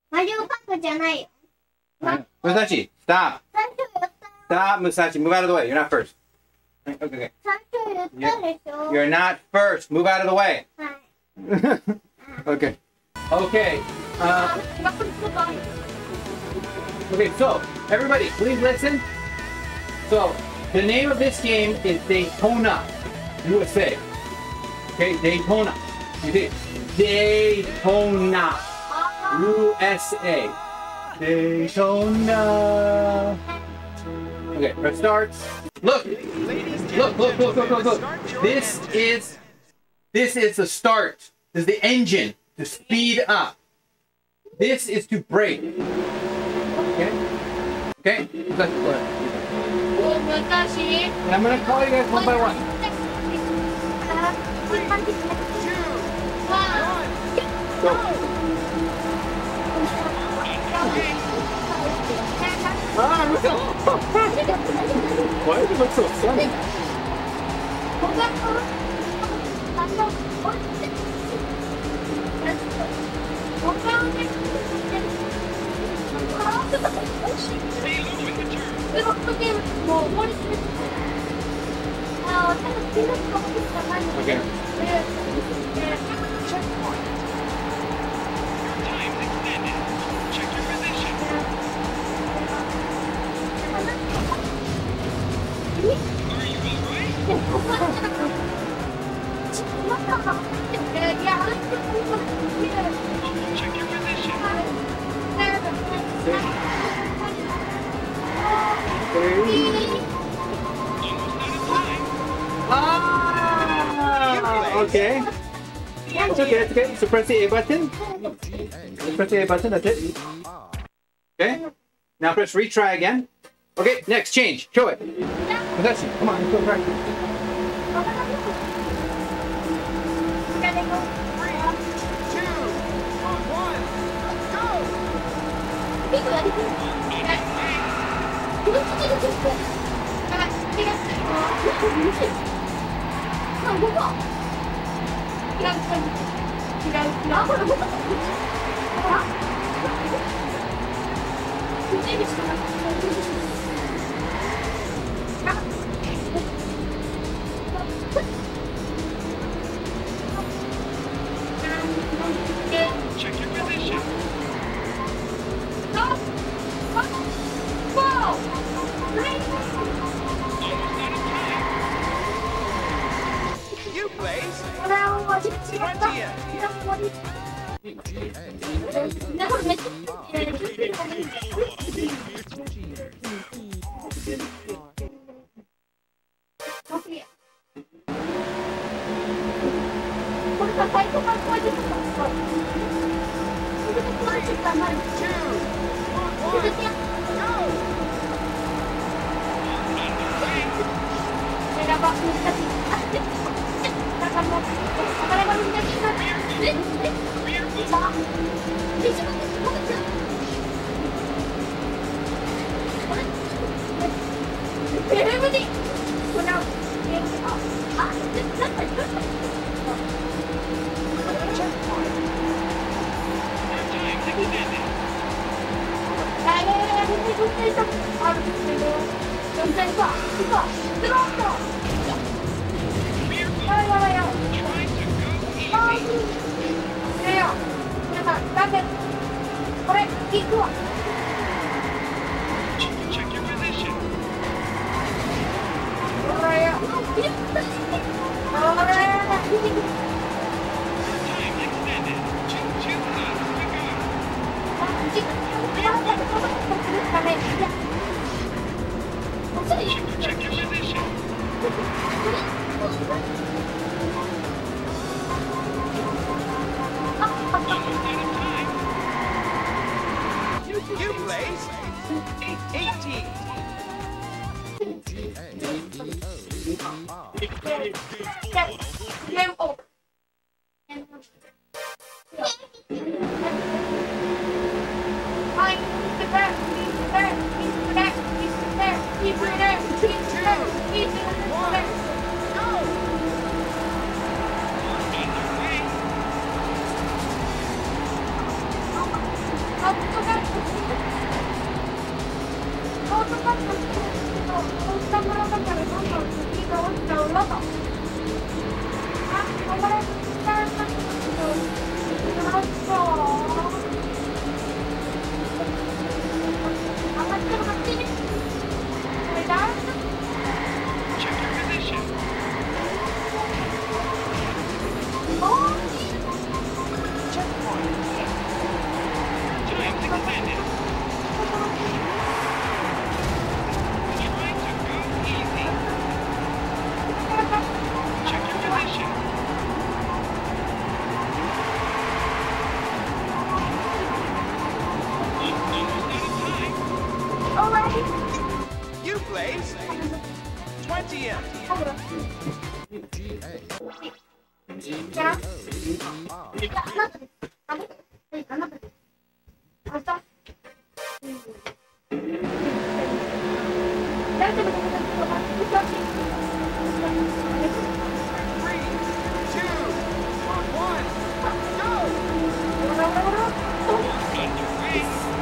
Musashi, stop. Stop, Musashi. Move out of the way. You're not first. Okay. You're not first. Move out of the way. Okay. Okay. Okay, so everybody, please listen. So the name of this game is Daytona USA. Okay, Daytona. You see, Daytona USA. Daytona. Okay, press start. Look. This is the start. This is the engine to speed up. This is to brake. Okay? Okay? Let's go. And I'm gonna call you guys one by one. 3, 2, 1, Go. Ah, look at why does it look so funny? Okay. checkpoint. Your time's extended. Check your position. Are you alright? Check your position. Okay. It's okay, it's okay. So press the A button. Press the A button, that's it. Okay. Now press retry again. Okay, next change. Show it. Musashi, come on, let's go practice. 3, 2, 1, go! Check your position. You place 20th. Check your position. Time extended. 2 laps to go. Check your position. Almost out of time. You place 18. Check your position. Checkpoint. Time's extended. Trying to go easy. Check your position. Almost out of time. You place 20th. Three, two, one, go! Underway.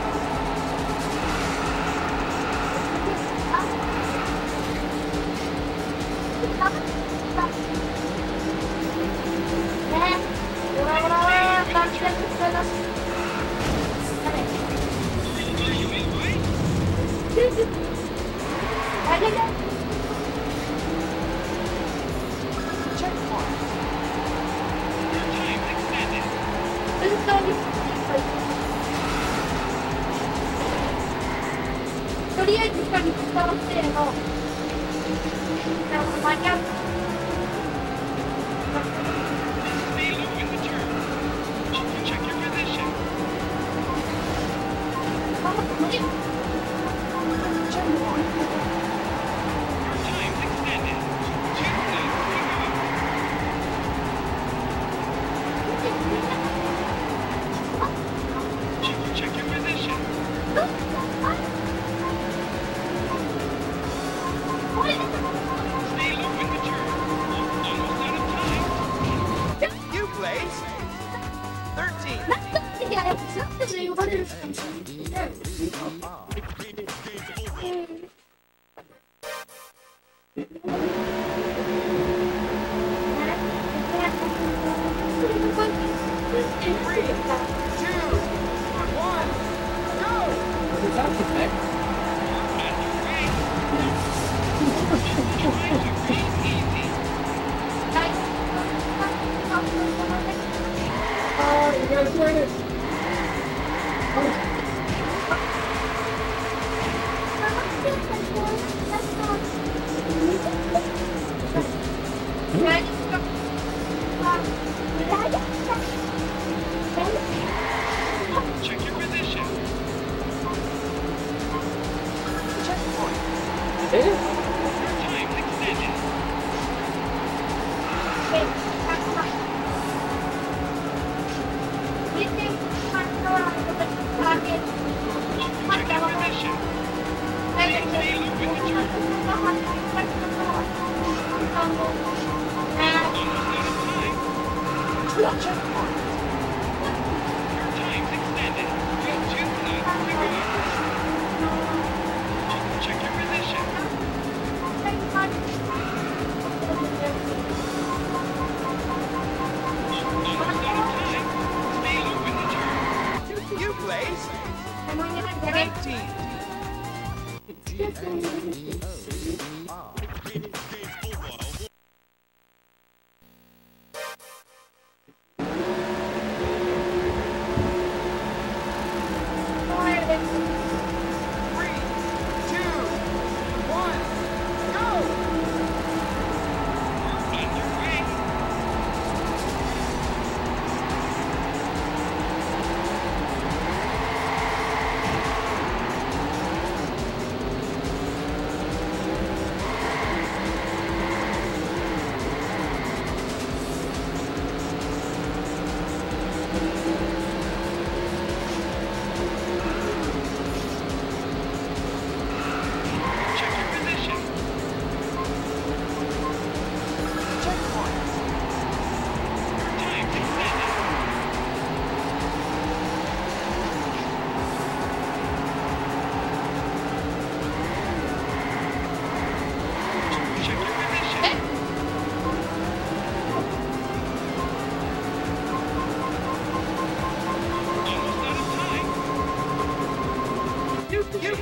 Are you in way? Checkpoint. Your time's extended. Stay low in the turn. Check your position. Checkpoint. Your time's extended. 2 laps to go. Check your position. Stay low in the turn. Almost out of time. You place 13th. Three, two, one, go! Underway. Trying to be easy. Check your position. Checkpoint. Your time's extended. Check your position. Stay low in the turn. Almost out of time. Checkpoint. Your time's extended. 2 laps to go. Check your position. Almost out of time. Stay low in the turn. You place 19th. Three, two, one, go! Underway.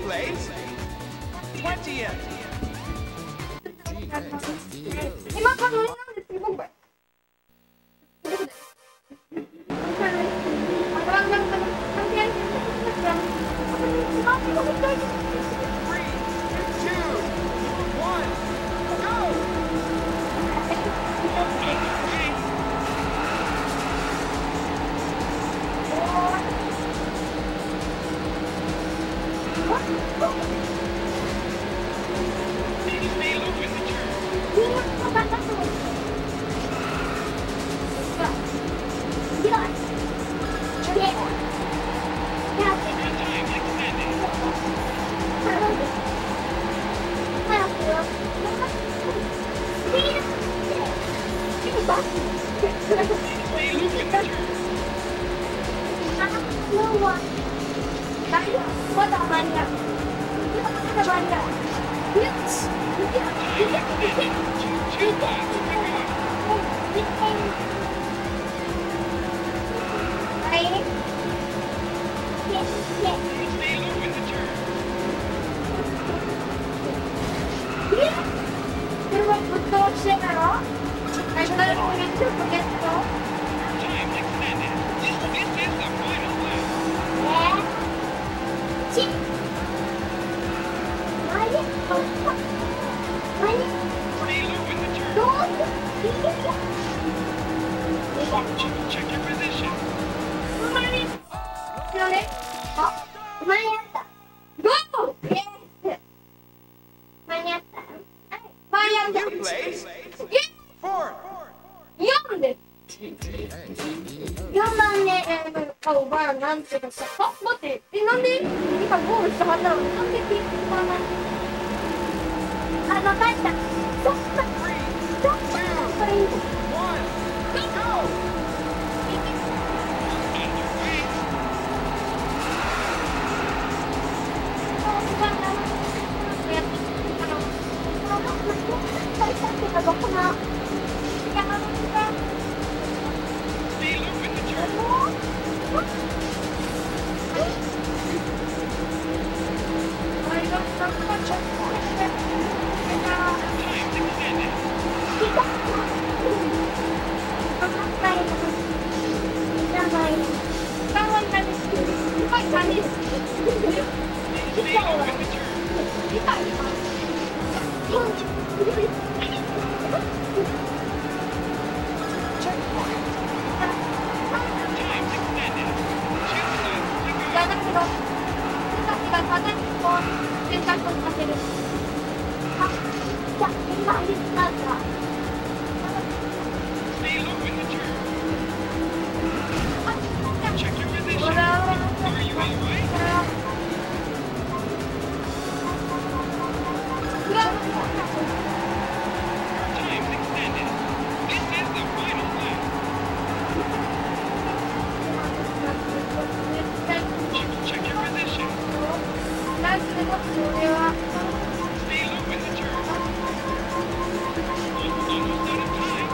place 20th. 今からなんですけど、これ。 Three, two, one, go! Stay low in the turn. Your time extended. Stay low in the turn. Two laps remaining. Stay low in the turn. Time extended. This is the final lap. Stay low in the turn. Check your position. 間に合った。ゴー！イエーイ！間に合った。間に合った。 You place 4th. 4です。4番で、おばあなんていうかさ、待って、なんで今ゴールしたはずなのに、なんでピックまま。わかった。そっか。そっか。これいい。 1, go! Stay low in the turn. Time extended. Stay low in the turn. Checkpoint. Time extended. 2 laps to go. だけど、が風にこう選択をさせる。あ、じゃあ今言ったんだ。 Stay low in the turn. Check your position. ほら。 Are you all right? Time extended. This is the final lap. Check your position. Stay low in the turn. Almost out of time.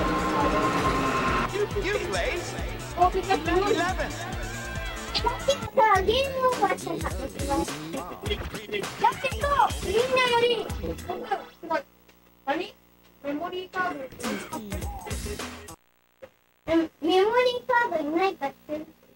You place 大きな気持ち。 11th. さあ、ゲームオーバーしたかったですよ。だけど、みんなより、僕、すごい。何？メモリーカード。メモリーカードいないかって。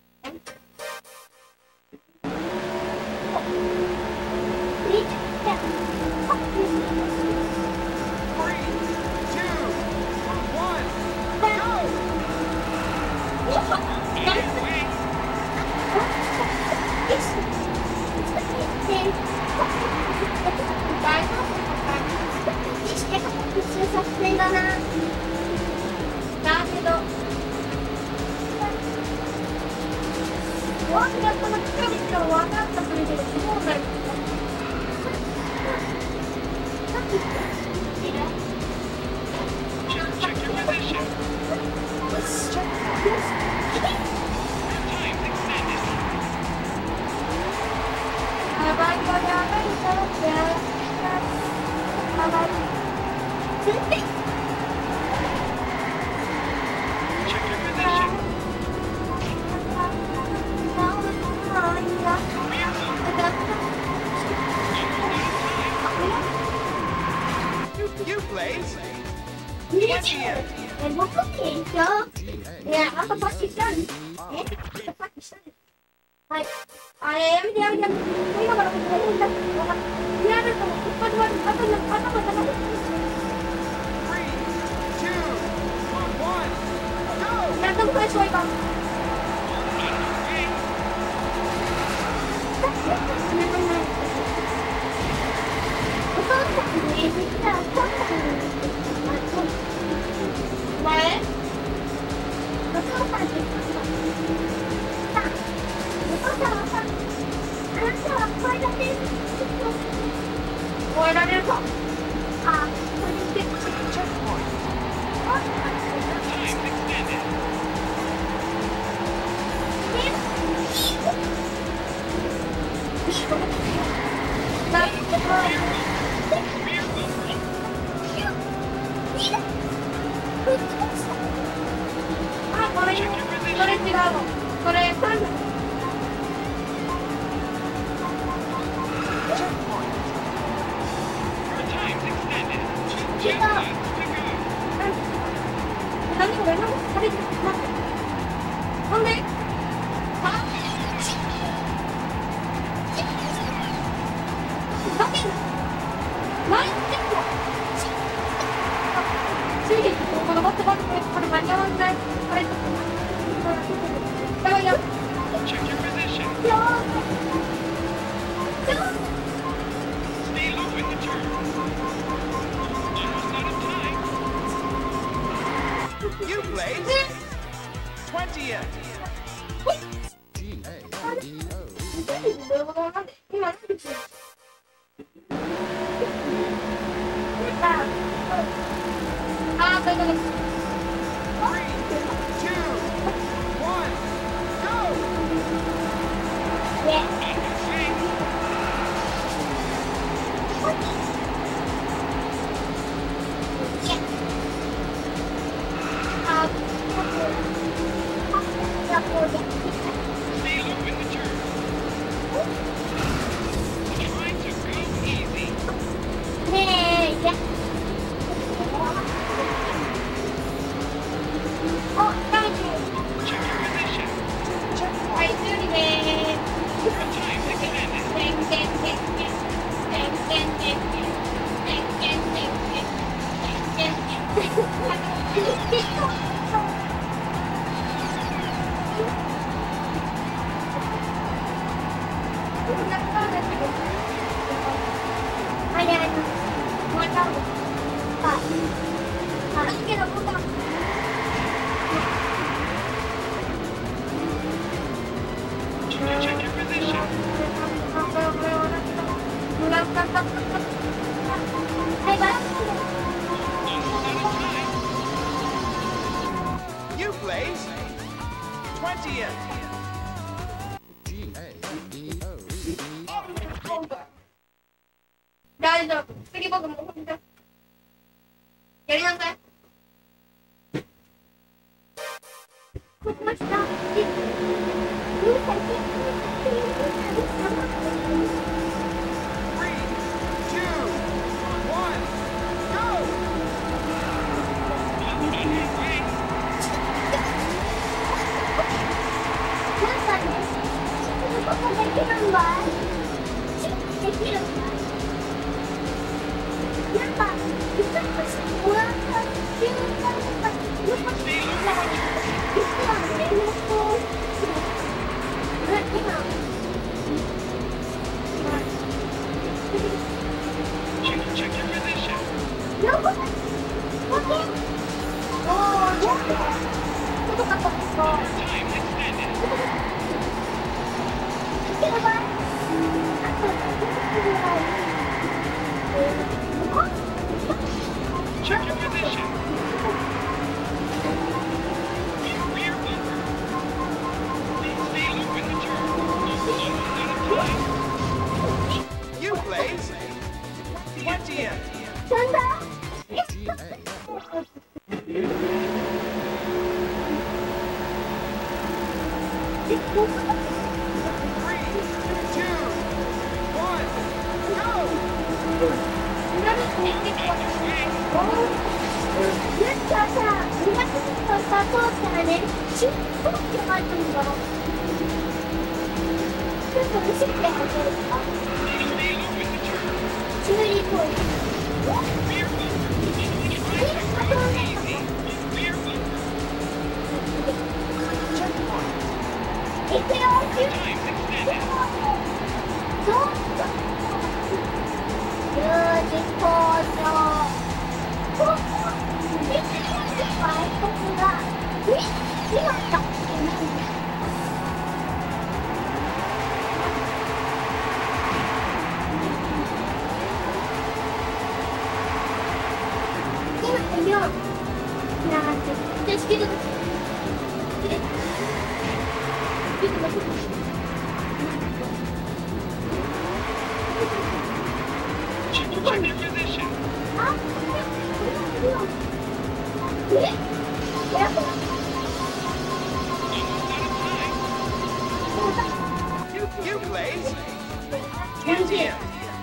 Check your position. Time's extended. Check your position. Vehicle 僕でしょ。ね、あとパッチしたん。パッチしたん。はい。あれ、やめてやめて。今から僕がやるんだ。やると一発割り、頭の頭。 Three, two, one, go! やっと最初はいかん。お父さんに実はお父さんに前お父さんって言ったさお父さんはさあなたは声だけ覚えられるかあ、これでチェックポイントあ、これ違うの。これ3だ。違う。何これなんか食べてる。ほんでこれ間に合わない。これやばいよ。 Check your position. よ Stay low in the turn. Almost out of time. You place 20th. 今何ですよ。あ、これこれ。 Three, two, one, go! Yeah. Stay low in the turn. Try to go easy. Check your position. Your time's extended. Check your position. Almost out of time. You place 20th. 大丈夫。次僕も本当やりなさい。ここした。 Three, two, one, go! On your way. なんかね、ここできるんだ。できるんだ。なんか、一つもらった瞬間とか、なんか、実はね、 Check your position. 今 Time's extended. Check your position. 中古じゃないと思うんだろう。ちょっと見せてあげるか。中離行為。いくよ、 Check your position. You Blaze. 20th.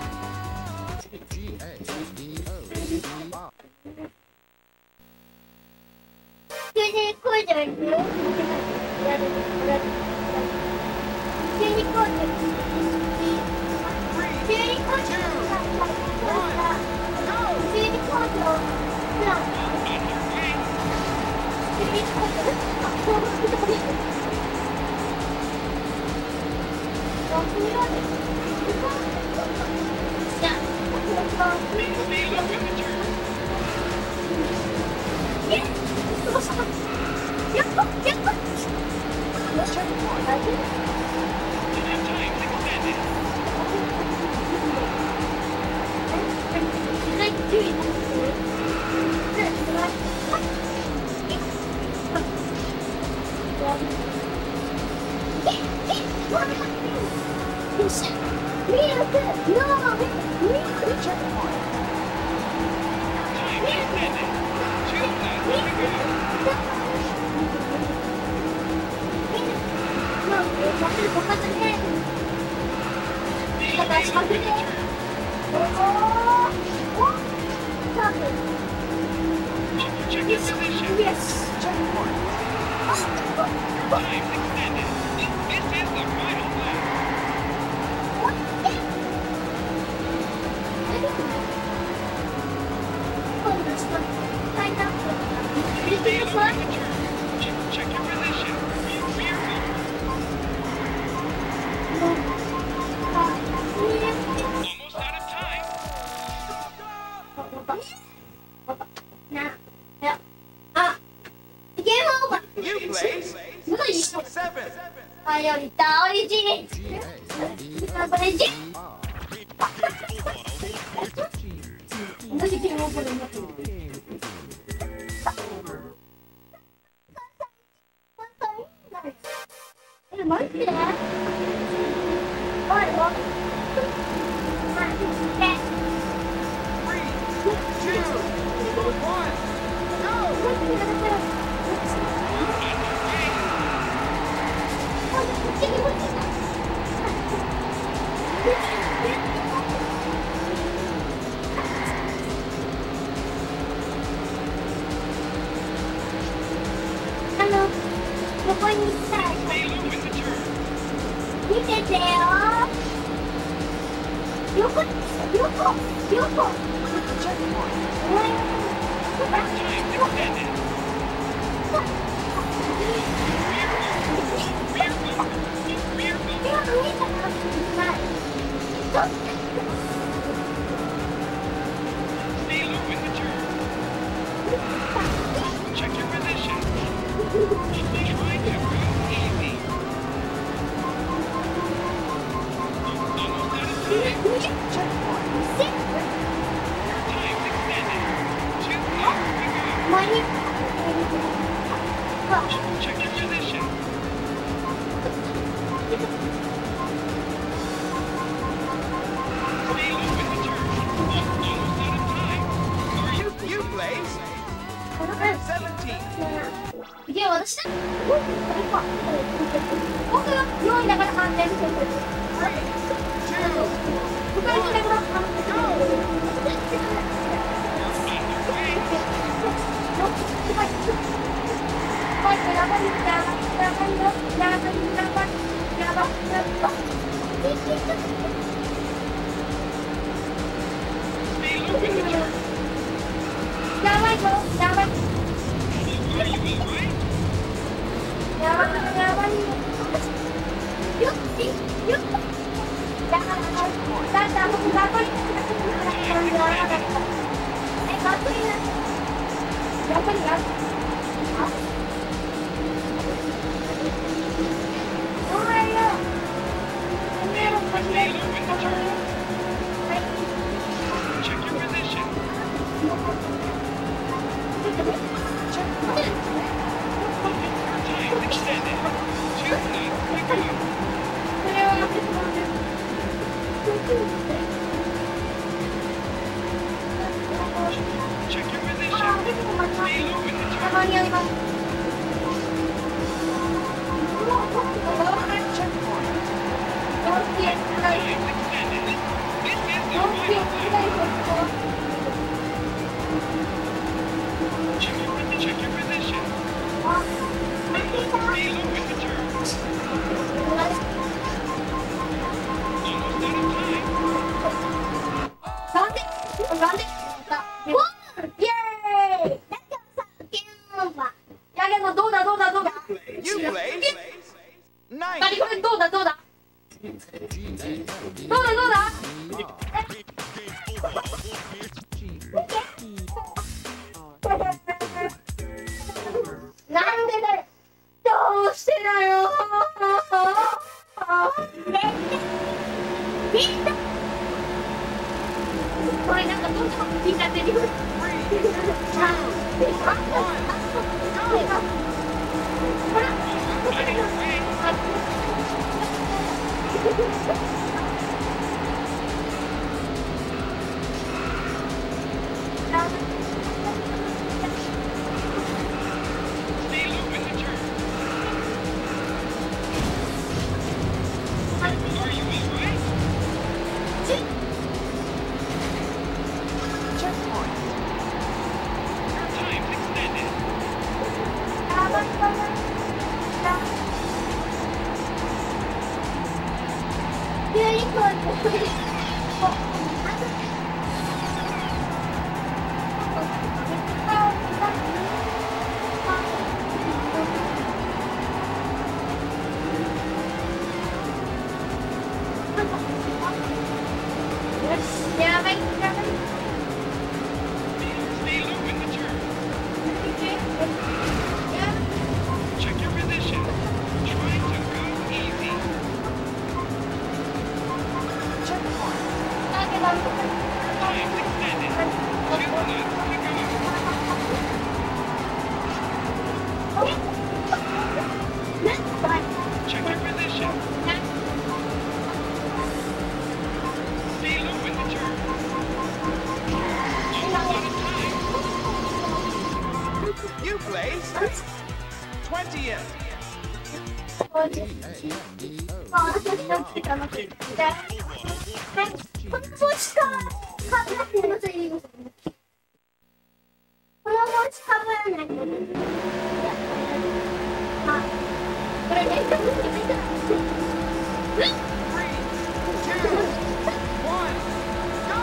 Check your position. Yes. Time extended. This is the final lap. Stay low in the turn. Check your position. Rear almost out of time. Game over. You Blaze. 7th. あ、より倒りじり。倒りじ。私ゲームオーバーになってる。マジで？おい、おい。ここに行きたい。 Stay low in the turn. 見ててよ。横。 Time extended. Stay low in the turn. Check your position. Try to move easy. Almost out of time. Time extended. 2 laps to go. Check your position. Stay low in the turn. Almost out of time. You Blaze. 17th. いや、私だ。僕が4位だから反転してる。僕が4位だから反転してる。バイク、やばいんだ。 Stay low in the turn. Nyaman dong, nyaman. Are you alright? Nyaman. Yuk, yuk. Jangan, bantuin. Jangan kan? Stay low in the turn. Check your position. Your time's extended. 2 laps to go. Check your position. Stay low in the turn. Time's extended. This is the final lap. Check your position. Stay low in the turn. Almost out of time. You blaze. Nice. 何これどうだなんでだよどうしてだよこれなんかどんどん聞いちゃってるよ Stay low in the turn. Are you alright? Checkpoint. Your time's extended. Stay low in the turn. Check your position. Trying to go easy. Checkpoint. Time's extended. 2 laps to go. Check your position. Stay low in the turn. Almost out of time. You blaze. 20 in. Three, two, one, go!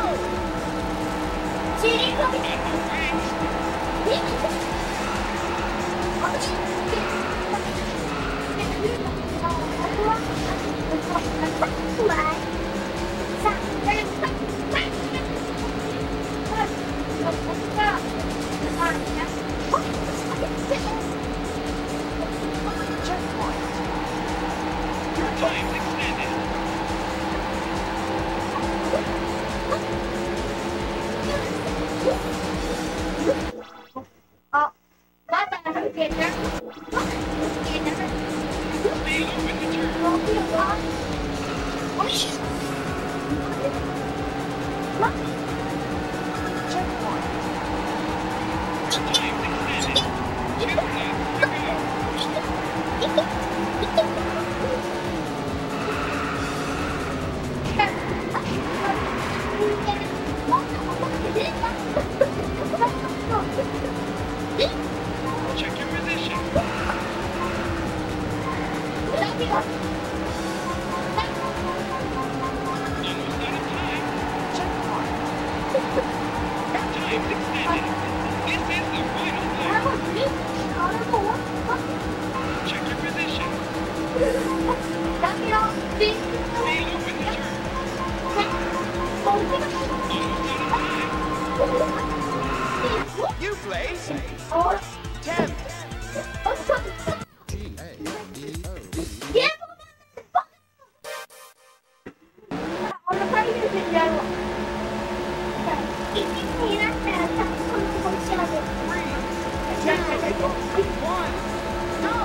Checkpoint. Your time's extended. Stay low in the turn. Checkpoint. Your time's extended. 2 laps to go. Check your position. One. Go.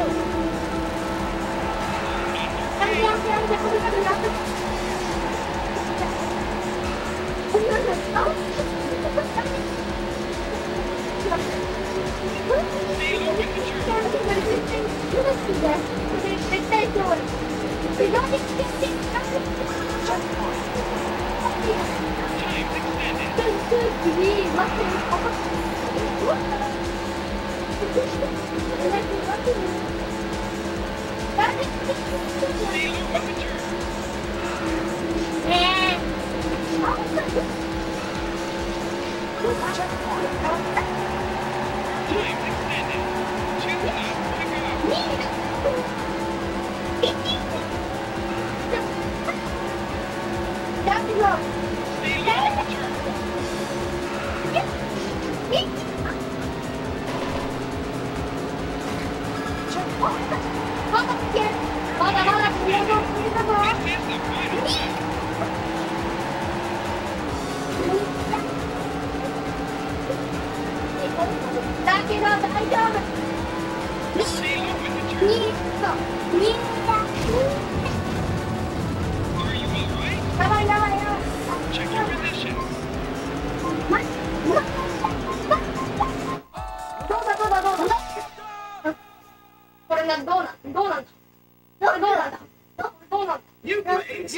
You place.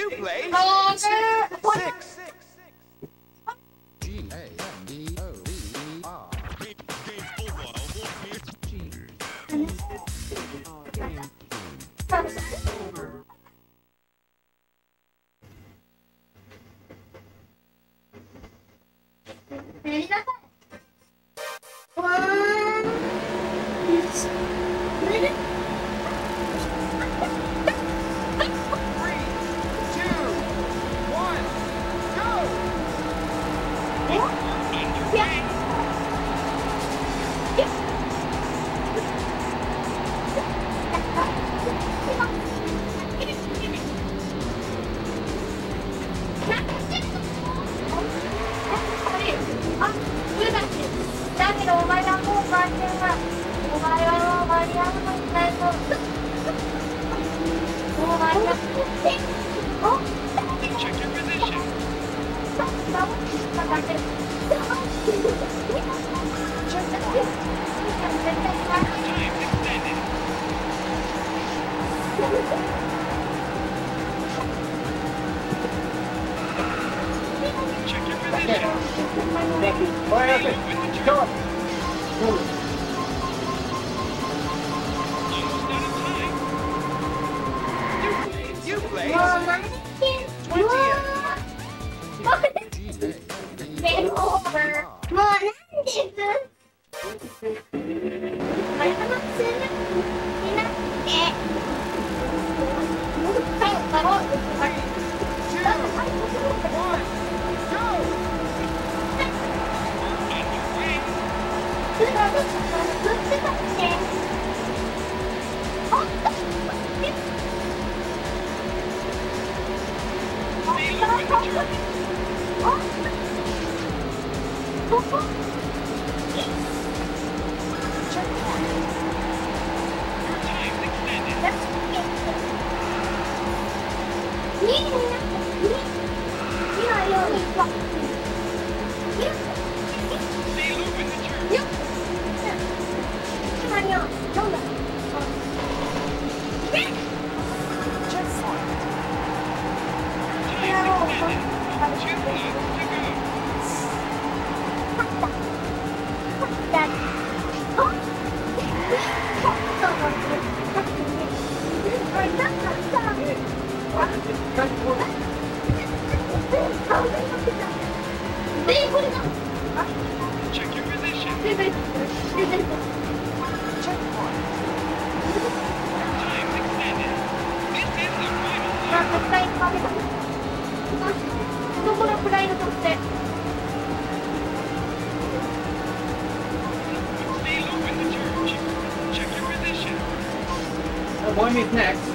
Six. Check your position. Time's extended. Check your position. Go. Almost out of time. You place. 20th. Check your position. Time's extended. This is the final lap. Stay low in the church. Check your position. One is next.